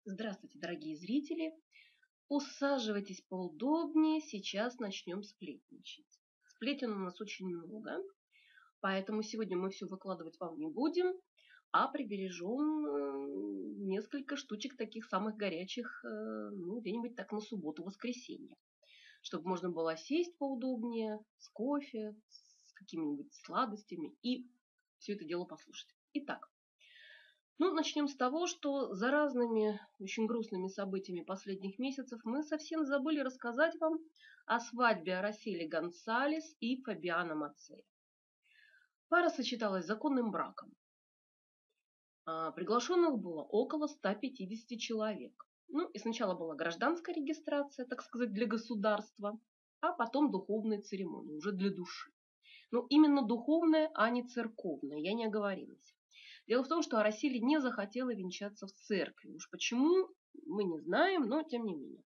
Здравствуйте, дорогие зрители! Усаживайтесь поудобнее, сейчас начнем сплетничать. Сплетен у нас очень много, поэтому сегодня мы все выкладывать вам не будем, а прибережем несколько штучек таких самых горячих, где-нибудь так на субботу-воскресенье, чтобы можно было сесть поудобнее, с кофе, с какими-нибудь сладостями и все это дело послушать. Итак, начнем с того, что за разными очень грустными событиями последних месяцев мы совсем забыли рассказать вам о свадьбе Арасели Гонсалес и Фабиано Мацея. Пара сочеталась законным браком. Приглашенных было около 150 человек. И сначала была гражданская регистрация, так сказать, для государства, а потом духовные церемонии, уже для души. Именно духовная, а не церковная, я не оговорилась. Дело в том, что Арасели не захотела венчаться в церкви. Уж почему, мы не знаем, но тем не менее.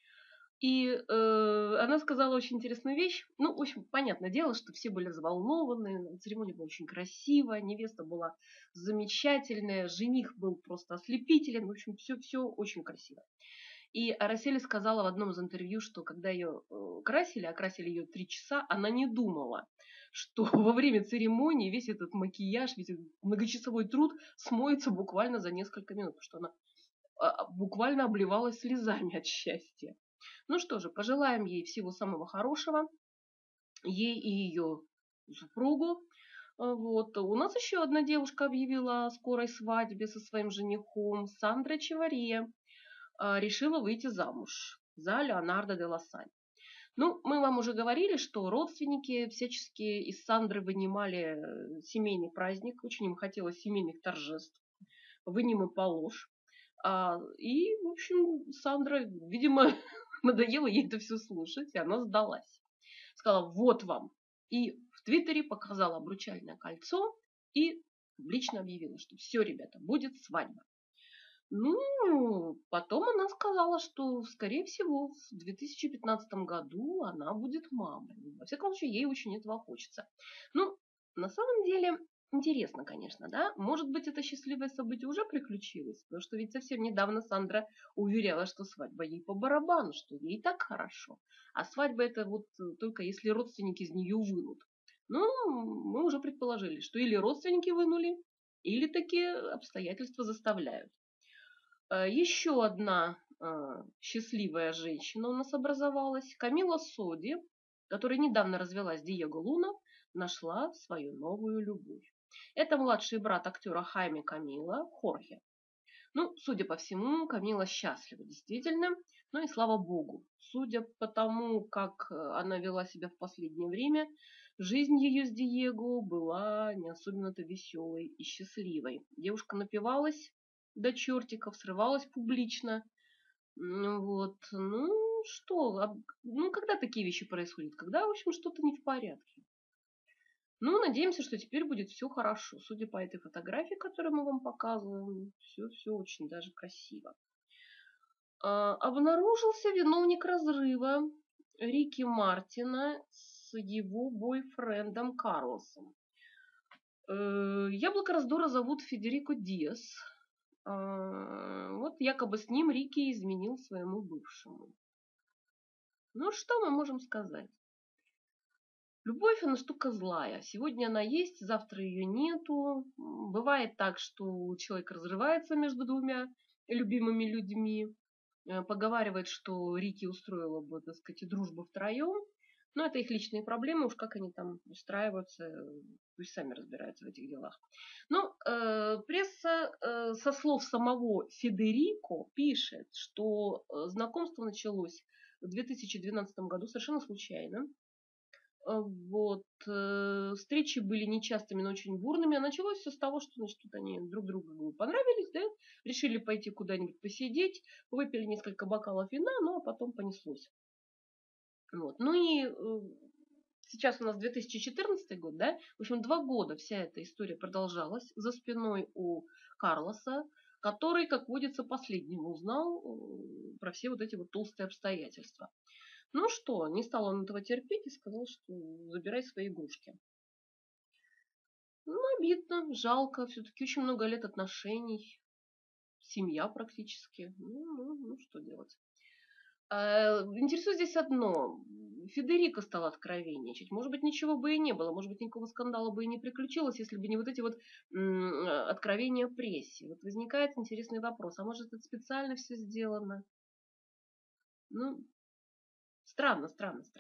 И она сказала очень интересную вещь. В общем, понятное дело, что все были взволнованы. Церемония была очень красивая, невеста была замечательная, жених был просто ослепителен. В общем, все очень красиво. И Арасели сказала в одном из интервью, что когда ее окрасили ее 3 часа, она не думала, что во время церемонии весь этот макияж, весь этот многочасовой труд смоется буквально за несколько минут, потому что она буквально обливалась слезами от счастья. Ну что же, пожелаем ей всего самого хорошего, ей и ее супругу. Вот. У нас еще одна девушка объявила о скорой свадьбе со своим женихом, Сандра Чевария. Решила выйти замуж за Леонардо де Лассаль. Мы вам уже говорили, что родственники всячески из Сандры вынимали семейный праздник, очень им хотелось семейных торжеств, вынем и положь. И, в общем, Сандра, видимо, надоело ей это все слушать, и она сдалась. Сказала, вот вам. И в Твиттере показала обручальное кольцо и публично объявила, что все, ребята, будет свадьба. Потом она сказала, что, скорее всего, в 2015 году она будет мамой. Во всяком случае, ей очень этого хочется. На самом деле, интересно, конечно, да? Может быть, это счастливое событие уже приключилось? Потому что ведь совсем недавно Сандра уверяла, что свадьба ей по барабану, что ей так хорошо. А свадьба это вот только если родственники из нее вынут. Мы уже предположили, что или родственники вынули, или такие обстоятельства заставляют. Еще одна счастливая женщина у нас образовалась. Камила Соди, которая недавно развелась с Диего Луна, нашла свою новую любовь. Это младший брат актера Хайме Камила, Хорхе. Судя по всему, Камила счастлива, действительно. И слава богу. Судя по тому, как она вела себя в последнее время, жизнь ее с Диего была не особенно-то веселой и счастливой. Девушка напивалась до чертиков, срывалась публично. Когда такие вещи происходят? Когда, в общем, что-то не в порядке. Надеемся, что теперь будет все хорошо. Судя по этой фотографии, которую мы вам показываем, все очень даже красиво. Обнаружился виновник разрыва Рики Мартина с его бойфрендом Карлосом. Яблоко раздора зовут Федерико Диас. Вот якобы с ним Рики изменил своему бывшему. Что мы можем сказать? Любовь, она штука злая. Сегодня она есть, завтра ее нету. Бывает так, что человек разрывается между двумя любимыми людьми. Поговаривает, что Рики устроила бы, так сказать, и дружбу втроем. Но это их личные проблемы, уж как они там устраиваются, пусть сами разбираются в этих делах. Пресса со слов самого Федерико пишет, что знакомство началось в 2012 году совершенно случайно. Встречи были нечастыми, но очень бурными. А началось все с того, что, значит, тут они друг другу понравились, да, решили пойти куда-нибудь посидеть, выпили несколько бокалов вина, а потом понеслось. Сейчас у нас 2014 год, да, в общем, 2 года вся эта история продолжалась за спиной у Карлоса, который, как водится, последним узнал про все вот эти вот толстые обстоятельства. Не стал он этого терпеть и сказал, что забирай свои игрушки. Обидно, жалко, все-таки очень много лет отношений. семья практически. Ну, что делать? Интересует здесь одно. Федерико стал откровенничать. Может быть, ничего бы и не было. Может быть, никакого скандала бы и не приключилось, если бы не вот эти вот откровения прессе. Вот возникает интересный вопрос. А может, это специально все сделано? Ну, странно.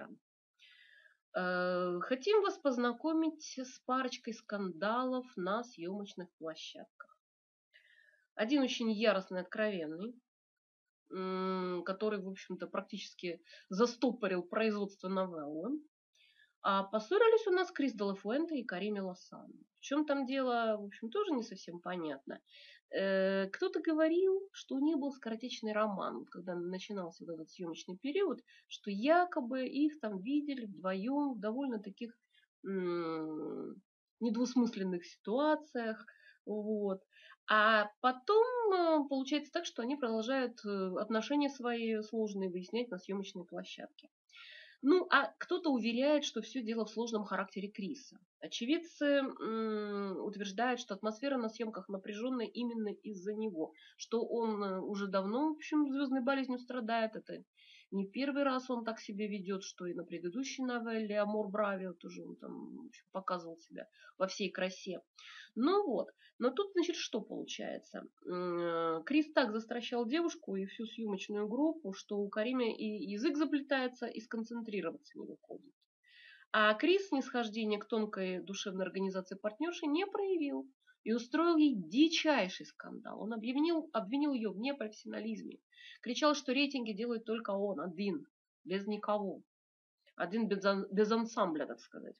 Хотим вас познакомить с парочкой скандалов на съемочных площадках. Один очень яростный, откровенный, который, в общем-то, практически застопорил производство новеллы. А поссорились у нас Крис де ла Фуэнте и Кариме Лосано. В чем там дело, в общем, тоже не совсем понятно. Кто-то говорил, что у них был скоротечный роман, когда начинался вот этот съемочный период, что якобы их там видели вдвоем в довольно таких недвусмысленных ситуациях. Вот. А потом получается так, что они продолжают отношения свои сложные выяснять на съемочной площадке. Ну, а кто-то уверяет, что все дело в сложном характере Криса. Очевидцы утверждают, что атмосфера на съемках напряженная именно из-за него, что он уже давно, в общем, звездной болезнью страдает. Это не первый раз он так себя ведет, что и на предыдущей новелле «Амор Бравио» тоже он там, в общем, показывал себя во всей красе. Ну вот, но тут, значит, что получается? Крис так застращал девушку и всю съемочную группу, что у Кариме и язык заплетается, и сконцентрироваться не выходит. А Крис снисхождение к тонкой душевной организации партнерши не проявил и устроил ей дичайший скандал. Он обвинил ее в непрофессионализме. Кричал, что рейтинги делает только он, один, без никого. Один без ансамбля, так сказать.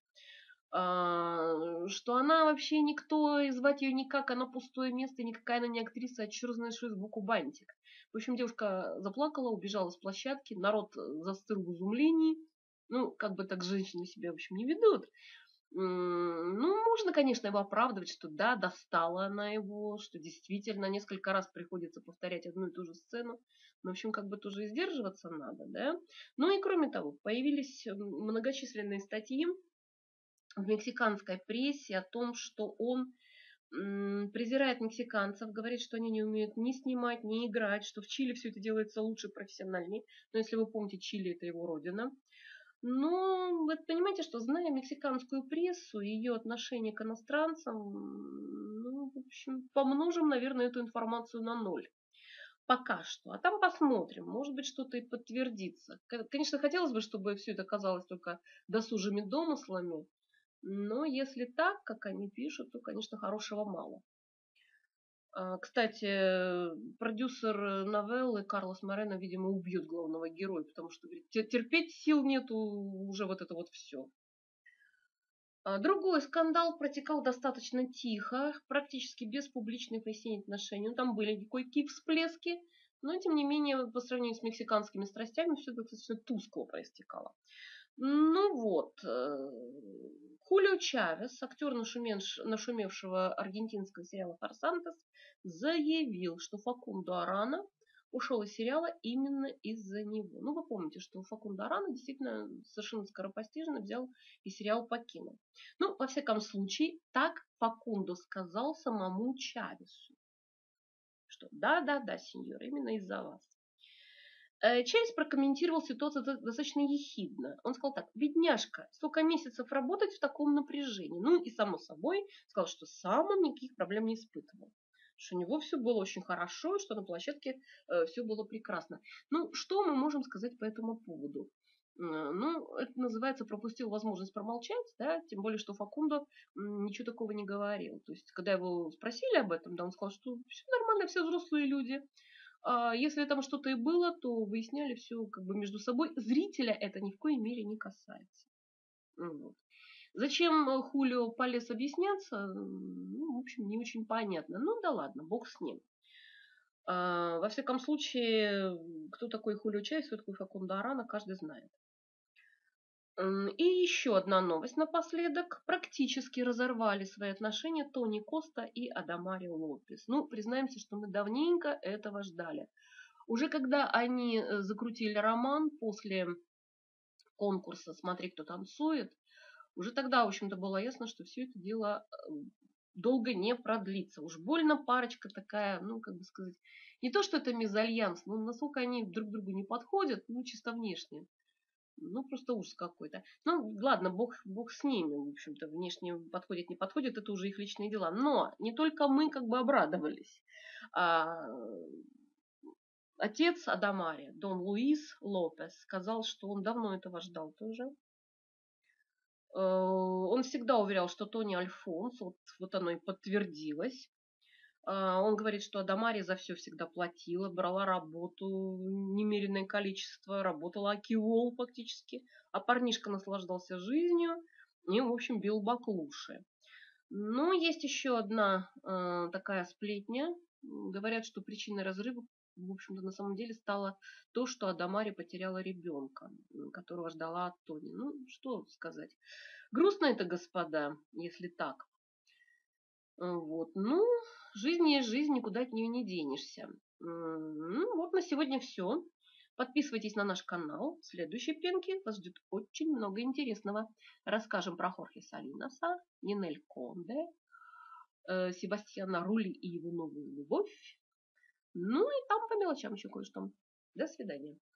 Что она вообще никто, и звать ее никак, она пустое место, никакая она не актриса, а черт знает, что сбоку бантик. В общем, девушка заплакала, убежала с площадки, народ застыл в изумлении. Ну, как бы так женщины себя, в общем, не ведут. Ну, можно, конечно, его оправдывать, что да, достала она его, что действительно несколько раз приходится повторять одну и ту же сцену. Но, в общем, как бы тоже и сдерживаться надо, да. Ну и кроме того, появились многочисленные статьи в мексиканской прессе о том, что он презирает мексиканцев, говорит, что они не умеют ни снимать, ни играть, что в Чили все это делается лучше, профессиональнее. Но если вы помните, Чили – это его родина. Но вы понимаете, что, зная мексиканскую прессу и ее отношение к иностранцам, ну, в общем, помножим, наверное, эту информацию на 0. Пока что. А там посмотрим. Может быть, что-то и подтвердится. Конечно, хотелось бы, чтобы все это казалось только досужими домыслами. Но если так, как они пишут, то, конечно, хорошего мало. Кстати, продюсер новеллы Карлос Морено, видимо, убьет главного героя, потому что говорит, терпеть сил нету, уже вот это вот все. Другой скандал протекал достаточно тихо, практически без публичных выяснений отношений. Ну, там были кое-какие всплески, но, тем не менее, по сравнению с мексиканскими страстями, все достаточно тускло проистекало. Ну вот, Хулио Чавес, актер нашумевшего аргентинского сериала «Фарсантес», заявил, что Факундо Арана ушел из сериала именно из-за него. Ну, вы помните, что Факундо Арана действительно совершенно скоропостижно взял и сериал покинул. Ну, во всяком случае, так Факундо сказал самому Чавесу, что да, сеньор, именно из-за вас. Чавес прокомментировал ситуацию достаточно ехидно. Он сказал так: бедняжка, столько месяцев работать в таком напряжении. Ну и само собой сказал, что сам он никаких проблем не испытывал. Что у него все было очень хорошо, что на площадке все было прекрасно. Ну, что мы можем сказать по этому поводу? Ну, это называется пропустил возможность промолчать, да, тем более, что Факундо ничего такого не говорил. То есть, когда его спросили об этом, да, он сказал, что все нормально, все взрослые люди. Если там что-то и было, то выясняли все как бы между собой. Зрителя это ни в коей мере не касается. Вот. Зачем Хулио полез объясняться, ну, в общем, не очень понятно. Ну да ладно, бог с ним. Во всяком случае, кто такой Хулио Чавес, кто такой Факундо Арана, каждый знает. И еще одна новость напоследок. Практически разорвали свои отношения Тони Коста и Адамарио Лопес. Ну, признаемся, что мы давненько этого ждали. Уже когда они закрутили роман после конкурса «Смотри, кто танцует», уже тогда, в общем-то, было ясно, что все это дело долго не продлится. Уж больно парочка такая, ну, как бы сказать, не то, что это мезальянс, но насколько они друг другу не подходят, ну, чисто внешне. Ну, просто ужас какой-то. Ну, ладно, бог с ними, в общем-то, внешне подходит, не подходит, это уже их личные дела. Но не только мы как бы обрадовались. А, отец Адамари, Дон Луис Лопес, сказал, что он давно этого ждал тоже. Он всегда уверял, что Тони Альфонс, вот оно и подтвердилось. Он говорит, что Адамари за все всегда платила, брала работу, немеренное количество, работала окиол фактически, а парнишка наслаждался жизнью и, в общем, бил баклуши. Но есть еще одна такая сплетня. Говорят, что причиной разрыва, в общем-то, на самом деле стало то, что Адамари потеряла ребенка, которого ждала от Тони. Ну, что сказать. Грустно это, господа, если так. Вот. Ну, жизнь есть жизнь, никуда от нее не денешься. Ну, вот на сегодня все. Подписывайтесь на наш канал. В следующей пенке вас ждет очень много интересного. Расскажем про Хорхе Салиноса, Нинель Конде, Себастьяна Рули и его новую любовь. Ну и там по мелочам еще кое-что. До свидания.